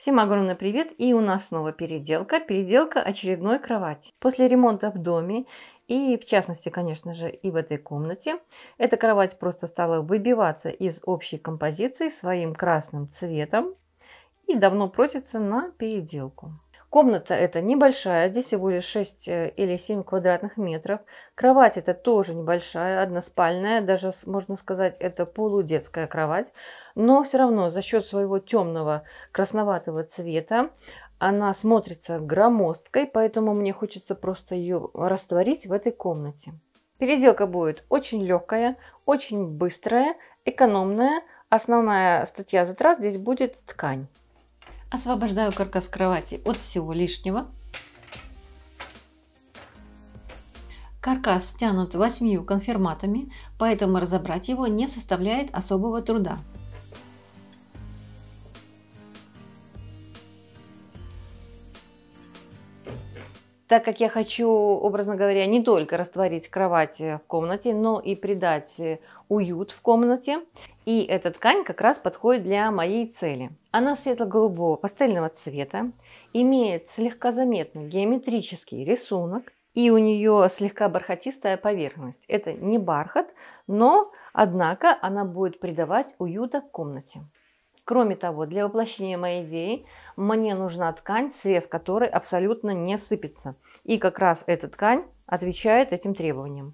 Всем огромный привет! И у нас снова переделка очередной кровати. После ремонта в доме и в частности, конечно же, и в этой комнате, эта кровать просто стала выбиваться из общей композиции своим красным цветом и давно просится на переделку. Комната эта небольшая, здесь всего лишь 6 или 7 квадратных метров. Кровать эта тоже небольшая, односпальная, даже можно сказать, это полудетская кровать. Но все равно за счет своего темного красноватого цвета она смотрится громоздкой, поэтому мне хочется просто ее растворить в этой комнате. Переделка будет очень легкая, очень быстрая, экономная. Основная статья затрат здесь будет ткань. Освобождаю каркас кровати от всего лишнего. Каркас стянут 8 конфирматами, поэтому разобрать его не составляет особого труда. Так как я хочу, образно говоря, не только растворить кровать в комнате, но и придать уют в комнате, и эта ткань как раз подходит для моей цели. Она светло-голубого пастельного цвета, имеет слегка заметный геометрический рисунок, и у нее слегка бархатистая поверхность. Это не бархат, но, однако, она будет придавать уюта комнате. Кроме того, для воплощения моей идеи мне нужна ткань, срез которой абсолютно не сыпется. И как раз эта ткань отвечает этим требованиям.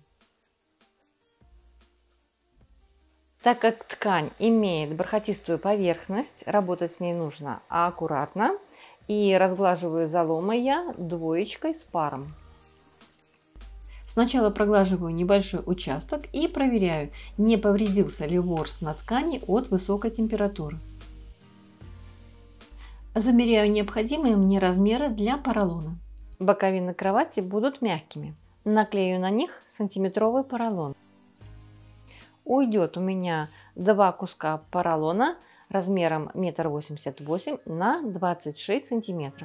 Так как ткань имеет бархатистую поверхность, работать с ней нужно аккуратно. И разглаживаю заломы я двоечкой с паром. Сначала проглаживаю небольшой участок и проверяю, не повредился ли ворс на ткани от высокой температуры. Замеряю необходимые мне размеры для поролона. Боковины кровати будут мягкими. Наклею на них сантиметровый поролон. Уйдет у меня 2 куска поролона размером 1,88 м на 26 сантиметров.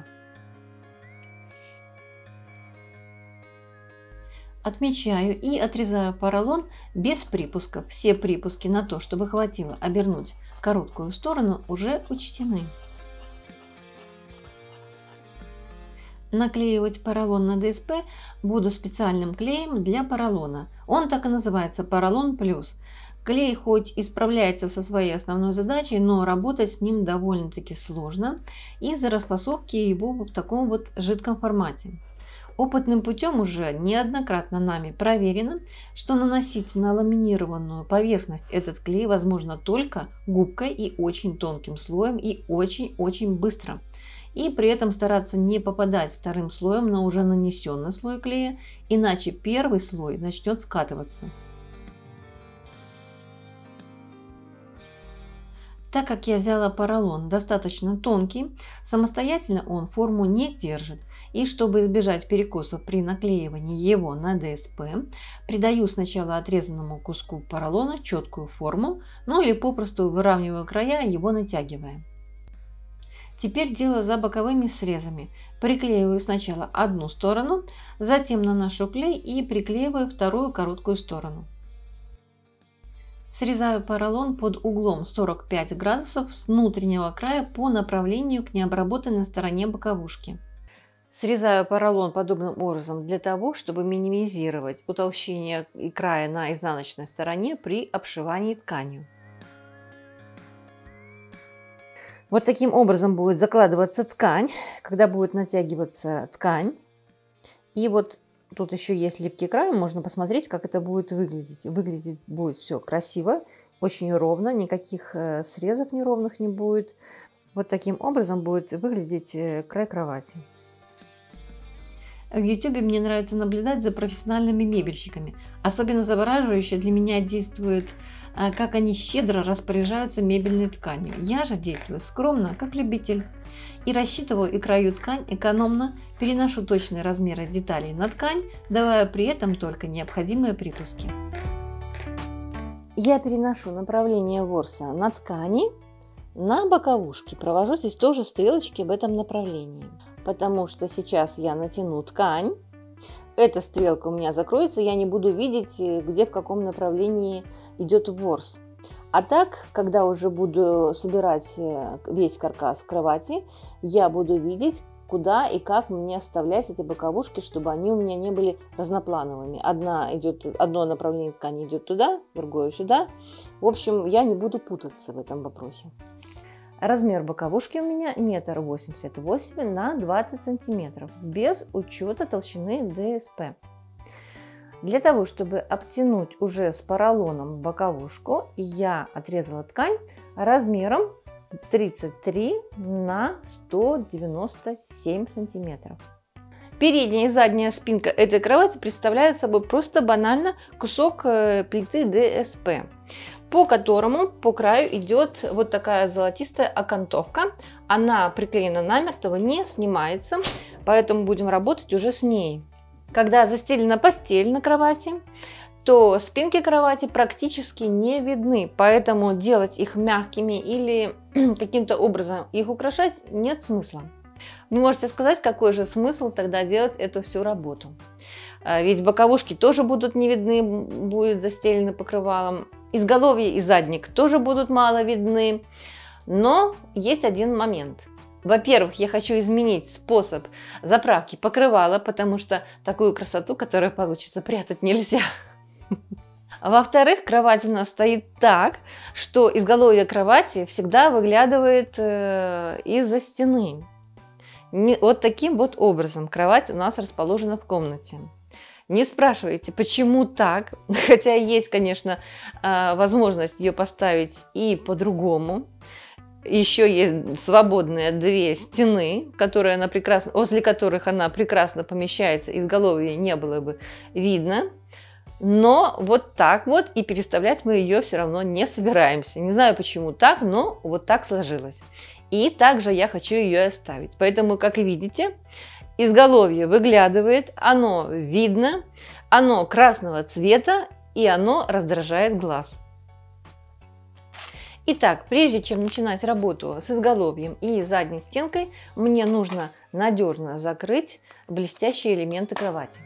Отмечаю и отрезаю поролон без припусков. Все припуски на то, чтобы хватило обернуть короткую сторону, уже учтены. Наклеивать поролон на ДСП буду специальным клеем для поролона. Он так и называется поролон плюс. Клей хоть и справляется со своей основной задачей, но работать с ним довольно-таки сложно из-за распасовки его в таком вот жидком формате. Опытным путем уже неоднократно нами проверено, что наносить на ламинированную поверхность этот клей возможно только губкой и очень тонким слоем и очень-очень быстро. И при этом стараться не попадать вторым слоем на уже нанесенный слой клея, иначе первый слой начнет скатываться. Так как я взяла поролон достаточно тонкий, самостоятельно он форму не держит. И чтобы избежать перекосов при наклеивании его на ДСП, придаю сначала отрезанному куску поролона четкую форму, ну или попросту выравниваю края, его натягивая. Теперь дело за боковыми срезами. Приклеиваю сначала одну сторону, затем наношу клей и приклеиваю вторую короткую сторону. Срезаю поролон под углом 45 градусов с внутреннего края по направлению к необработанной стороне боковушки. Срезаю поролон подобным образом для того, чтобы минимизировать утолщение края на изнаночной стороне при обшивании тканью. Вот таким образом будет закладываться ткань, когда будет натягиваться ткань. И вот тут еще есть липкий край, можно посмотреть, как это будет выглядеть. Выглядеть будет все красиво, очень ровно, никаких срезов неровных не будет. Вот таким образом будет выглядеть край кровати. В YouTube мне нравится наблюдать за профессиональными мебельщиками. Особенно завораживающе для меня действует, как они щедро распоряжаются мебельной тканью. Я же действую скромно, как любитель. И рассчитываю и краю ткань экономно, переношу точные размеры деталей на ткань, давая при этом только необходимые припуски. Я переношу направление ворса на ткани, на боковушки. Провожу здесь тоже стрелочки в этом направлении, потому что сейчас я натяну ткань. Эта стрелка у меня закроется, я не буду видеть, где в каком направлении идет ворс. А так, когда уже буду собирать весь каркас кровати, я буду видеть, куда и как мне вставлять эти боковушки, чтобы они у меня не были разноплановыми. Одно направление ткани идет туда, другое сюда. В общем, я не буду путаться в этом вопросе. Размер боковушки у меня 1,88 м на 20 сантиметров, без учета толщины ДСП. Для того, чтобы обтянуть уже с поролоном боковушку, я отрезала ткань размером 33 на 197 сантиметров. Передняя и задняя спинка этой кровати представляют собой просто банально кусок плиты ДСП, по которому по краю идет вот такая золотистая окантовка. Она приклеена намертво, не снимается, поэтому будем работать уже с ней. Когда застелена постель на кровати, то спинки кровати практически не видны, поэтому делать их мягкими или каким-то образом их украшать нет смысла. Вы можете сказать, какой же смысл тогда делать эту всю работу? Ведь боковушки тоже будут не видны, будет застелены покрывалом, изголовье и задник тоже будут мало видны, но есть один момент. Во-первых, я хочу изменить способ заправки покрывала, потому что такую красоту, которая получится, прятать нельзя. Во-вторых, кровать у нас стоит так, что изголовье кровати всегда выглядывает из-за стены. Вот таким вот образом кровать у нас расположена в комнате. Не спрашивайте, почему так, хотя есть, конечно, возможность ее поставить и по-другому. Еще есть свободные две стены, возле которых она прекрасно помещается, изголовье не было бы видно. Но вот так вот, и переставлять мы ее все равно не собираемся. Не знаю, почему так, но вот так сложилось. И также я хочу ее оставить. Поэтому, как и видите, изголовье выглядывает, оно видно, оно красного цвета, и оно раздражает глаз. Итак, прежде чем начинать работу с изголовьем и задней стенкой, мне нужно надежно закрыть блестящие элементы кровати.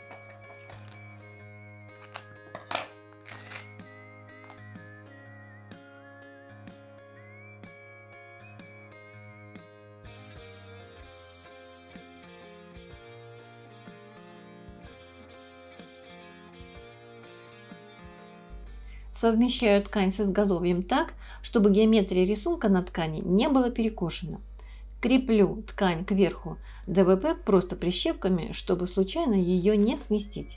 Совмещаю ткань с изголовьем так, чтобы геометрия рисунка на ткани не была перекошена. Креплю ткань кверху ДВП просто прищепками, чтобы случайно ее не сместить.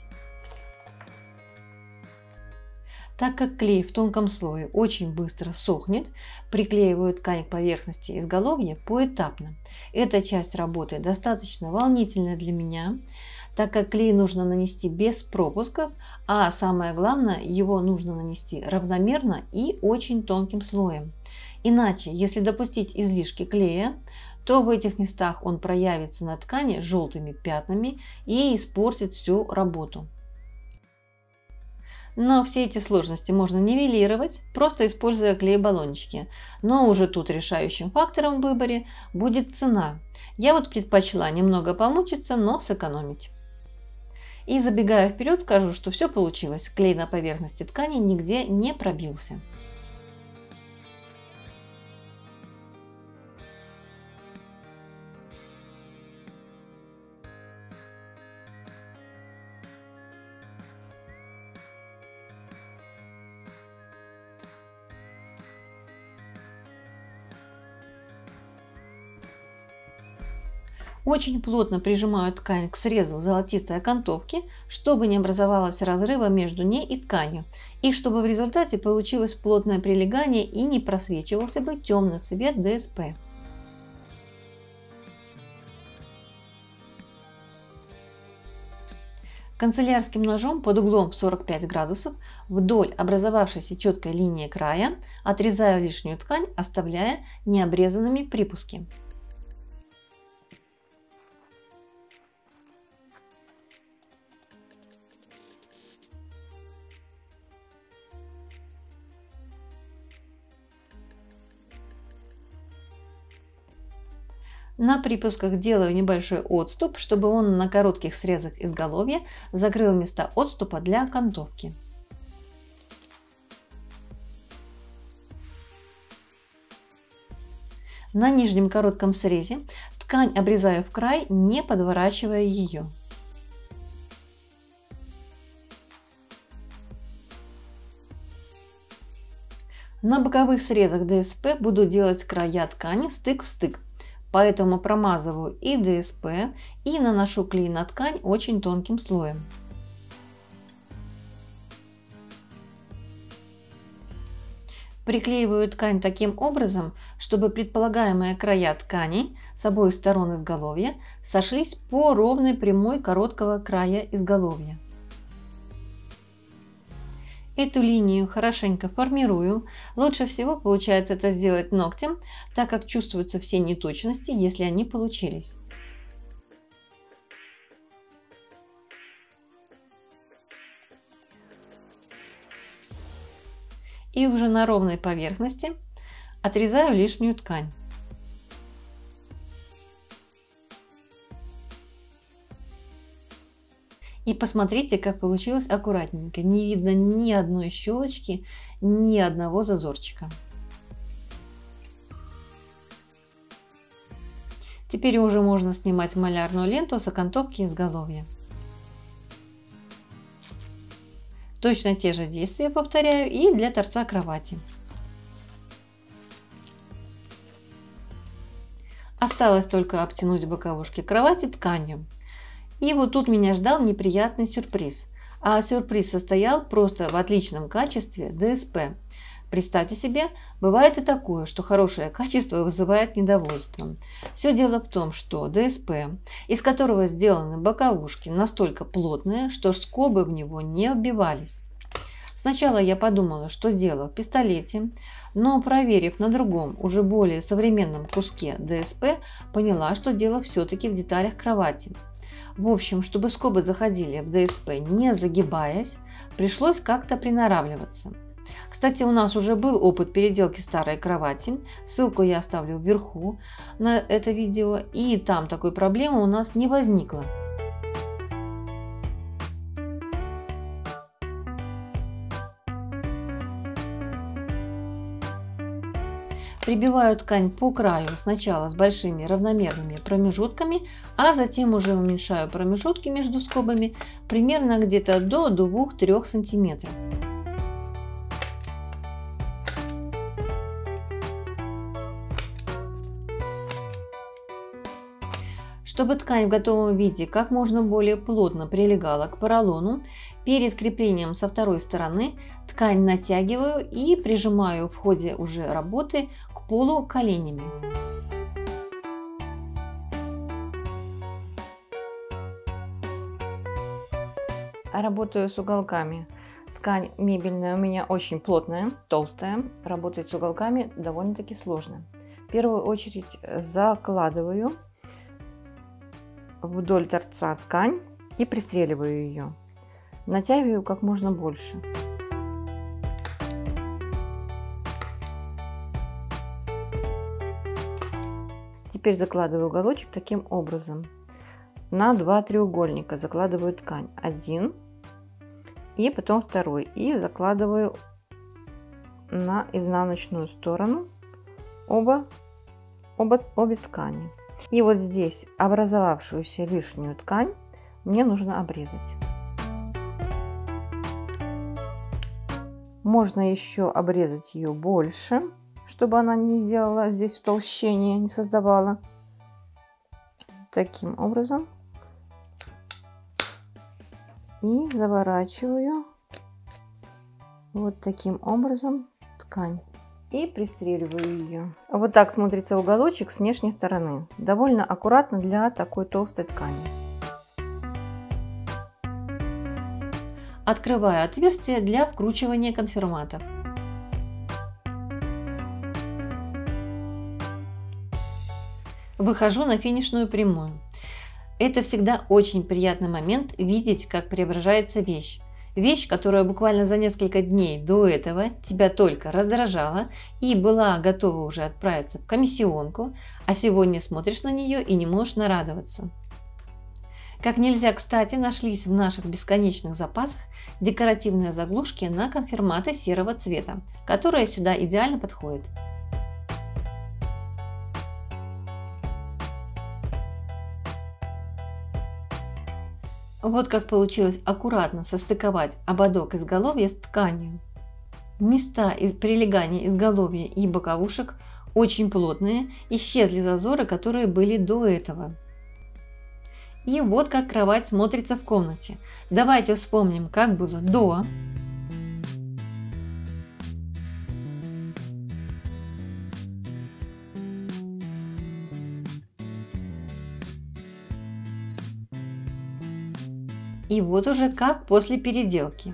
Так как клей в тонком слое очень быстро сохнет, приклеиваю ткань к поверхности изголовья поэтапно. Эта часть работы достаточно волнительная для меня, так как клей нужно нанести без пропусков, а самое главное, его нужно нанести равномерно и очень тонким слоем. Иначе, если допустить излишки клея, то в этих местах он проявится на ткани желтыми пятнами и испортит всю работу. Но все эти сложности можно нивелировать, просто используя клей-баллончики. Но уже тут решающим фактором в выборе будет цена. Я вот предпочла немного помучиться, но сэкономить. И забегая вперед, скажу, что все получилось. Клей на поверхности ткани нигде не пробился. Очень плотно прижимаю ткань к срезу золотистой окантовки, чтобы не образовалось разрыва между ней и тканью, и чтобы в результате получилось плотное прилегание и не просвечивался бы темный цвет ДСП. Канцелярским ножом под углом 45 градусов вдоль образовавшейся четкой линии края отрезаю лишнюю ткань, оставляя необрезанными припуски. На припусках делаю небольшой отступ, чтобы он на коротких срезах изголовья закрыл места отступа для окантовки. На нижнем коротком срезе ткань обрезаю в край, не подворачивая ее. На боковых срезах ДСП буду делать края ткани стык в стык, поэтому промазываю и ДСП, и наношу клей на ткань очень тонким слоем. Приклеиваю ткань таким образом, чтобы предполагаемые края ткани с обоих сторон изголовья сошлись по ровной прямой короткого края изголовья. Эту линию хорошенько формирую. Лучше всего получается это сделать ногтем, так как чувствуются все неточности, если они получились. И уже на ровной поверхности отрезаю лишнюю ткань. И посмотрите, как получилось аккуратненько. Не видно ни одной щелочки, ни одного зазорчика. Теперь уже можно снимать малярную ленту с окантовки изголовья. Точно те же действия повторяю и для торца кровати. Осталось только обтянуть боковушки кровати тканью. И вот тут меня ждал неприятный сюрприз. А сюрприз состоял просто в отличном качестве ДСП. Представьте себе, бывает и такое, что хорошее качество вызывает недовольство. Все дело в том, что ДСП, из которого сделаны боковушки, настолько плотные, что скобы в него не вбивались. Сначала я подумала, что дело в пистолете, но проверив на другом, уже более современном куске ДСП, поняла, что дело все-таки в деталях кровати. В общем, чтобы скобы заходили в ДСП не загибаясь, пришлось как-то приноравливаться. Кстати, у нас уже был опыт переделки старой кровати, ссылку я оставлю вверху на это видео, и там такой проблемы у нас не возникло. Прибиваю ткань по краю сначала с большими равномерными промежутками, а затем уже уменьшаю промежутки между скобами примерно где-то до 2-3 сантиметров. Чтобы ткань в готовом виде как можно более плотно прилегала к поролону, перед креплением со второй стороны ткань натягиваю и прижимаю в ходе уже работы к полу коленями. Работаю с уголками. Ткань мебельная у меня очень плотная, толстая. Работать с уголками довольно-таки сложно. В первую очередь закладываю вдоль торца ткань и пристреливаю ее. Натягиваю как можно больше. Теперь закладываю уголочек таким образом. На 2 треугольника закладываю ткань. Один и потом второй. И закладываю на изнаночную сторону обе ткани. И вот здесь образовавшуюся лишнюю ткань мне нужно обрезать. Можно еще обрезать ее больше, чтобы она не сделала здесь утолщение, не создавала. Таким образом. И заворачиваю вот таким образом ткань. И пристреливаю ее. Вот так смотрится уголочек с внешней стороны. Довольно аккуратно для такой толстой ткани. Открываю отверстие для вкручивания конфирматов. Выхожу на финишную прямую. Это всегда очень приятный момент видеть, как преображается вещь. Вещь, которая буквально за несколько дней до этого тебя только раздражала и была готова уже отправиться в комиссионку, а сегодня смотришь на нее и не можешь нарадоваться. Как нельзя кстати нашлись в наших бесконечных запасах декоративные заглушки на конфирматы серого цвета, которые сюда идеально подходят. Вот как получилось аккуратно состыковать ободок изголовья с тканью. Места прилегания изголовья и боковушек очень плотные, исчезли зазоры, которые были до этого. И вот как кровать смотрится в комнате. Давайте вспомним, как было до. И вот уже как после переделки.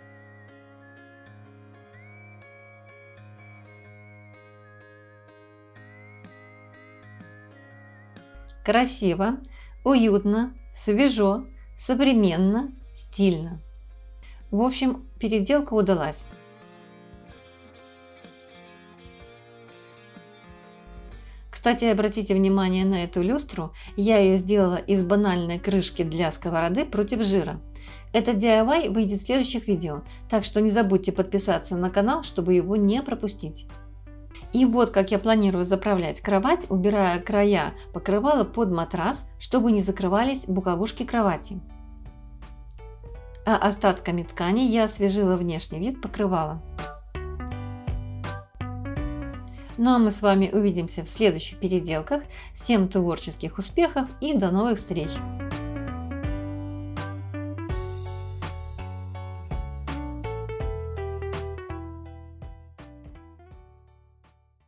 Красиво, уютно, свежо, современно, стильно. В общем, переделка удалась. Кстати, обратите внимание на эту люстру. Я ее сделала из банальной крышки для сковороды против жира. Этот DIY выйдет в следующих видео, так что не забудьте подписаться на канал, чтобы его не пропустить. И вот как я планирую заправлять кровать, убирая края покрывала под матрас, чтобы не закрывались боковушки кровати. А остатками ткани я освежила внешний вид покрывала. Ну а мы с вами увидимся в следующих переделках. Всем творческих успехов и до новых встреч!